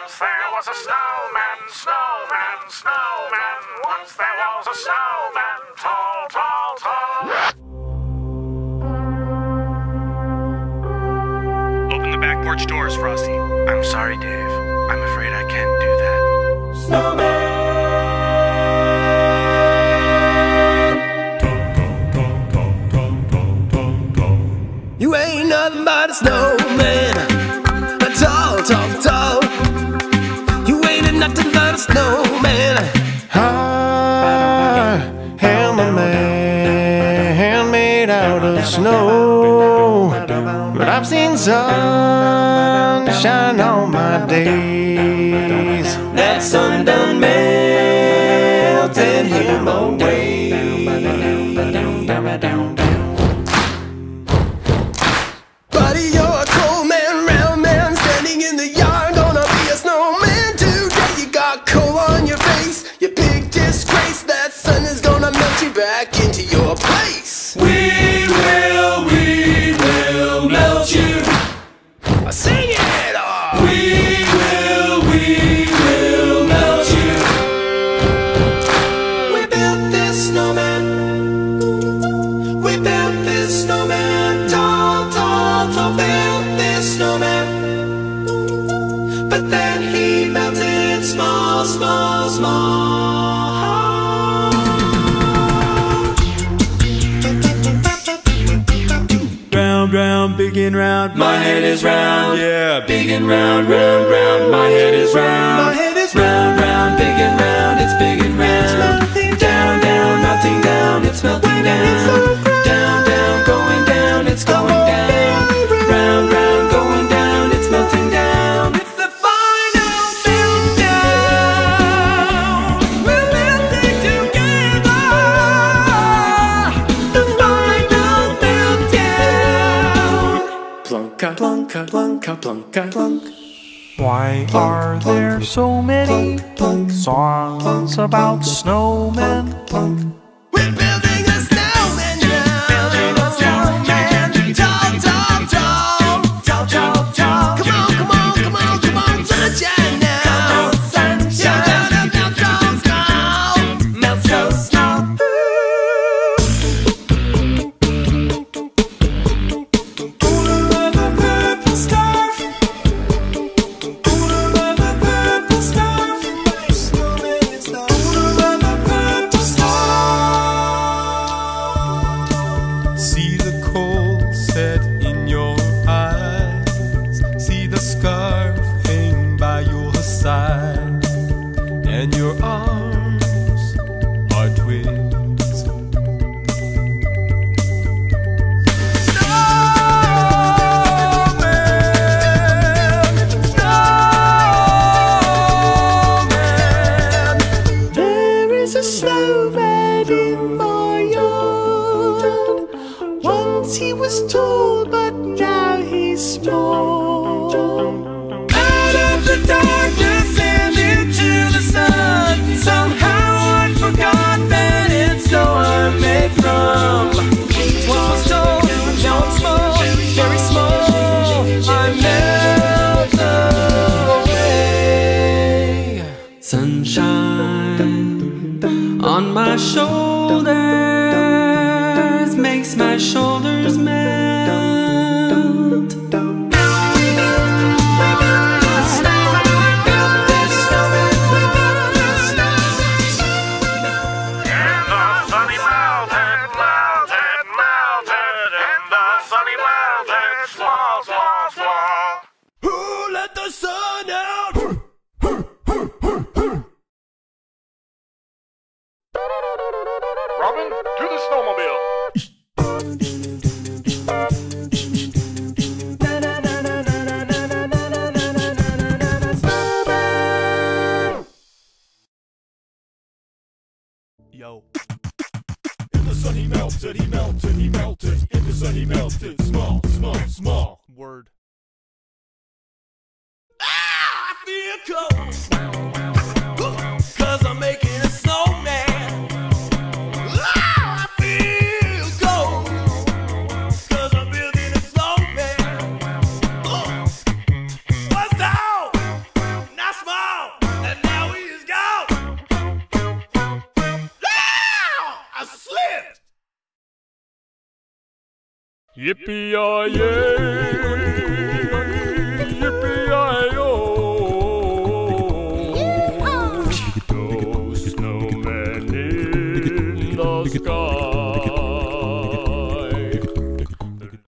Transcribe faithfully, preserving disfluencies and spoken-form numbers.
Once there was a snowman, snowman, snowman. Once there was a snowman, tall, tall, tall. Open the back porch doors, Frosty. I'm sorry, Dave. I'm afraid I can't do that. Snowman! You ain't nothing but a snowman. A tall, tall, tall. You ain't nothing but a snowman. I am a man made out of snow, but I've seen sunshine on my days. That sun done melted him away. Buddy, you're a cold man, round man, standing in the yard, gonna be a snowman today. You got coal on your face, you big disgrace. That sun is gonna melt you back into your place. We will, we will melt you. Sing it! Oh. We will, we will melt you. We built this snowman. We built this snowman. Tall, tall, tall, built this snowman. But then he melted small, small, small. Round, round, big and round. My head is round. Yeah, Big and round, round, round. My head is round. My head is round, round, big and round. It's big and round. Down, down, melting down. It's melting down. Down, down, going down. It's going down. Round, round, going down. It's melting down. It's the final meltdown. We're melting together. The final meltdown. Plunka, plunka, plunka, plunka, plunk. Why are there so many songs about snowmen? We're building a snowman now. Building a snowman. Tall, tall, tall. Tall, tall, tall. Come on, come on, come on, come on, sunshine now. Come on, sunshine. Melt so small. Melt so small. Owner of a purple scarf. Owner of a purple scarf. My snowman is the owner of a purple scarf. See the cold set in your eyes. See the scarf hang by your side, and your arms are twins. Snowman, snowman. There is a snowman in my yard. Once he was tall, but now he's small. Out of the darkness and into the sun. Somehow I forgot that it's snow I'm made from. Once was tall, now I'm small, very small. I melt away. Sunshine on my shoulders makes my shoulders melt. And the sunny melted, melted, melted. And the sunny melted, small, small, small. Who let the sun out? Robin, to the snowmobile. Yo. In the sun he melted, he melted, he melted. In the sun he melted, small, small, small. Word. Ah, I feel cold. Cause I'm making a snowman. Ah, I feel cold. Cause I'm building a snowman. Uh, what's up? Nice Yippee-yi-yay, yippee-yi-yo. No snowman in the sky.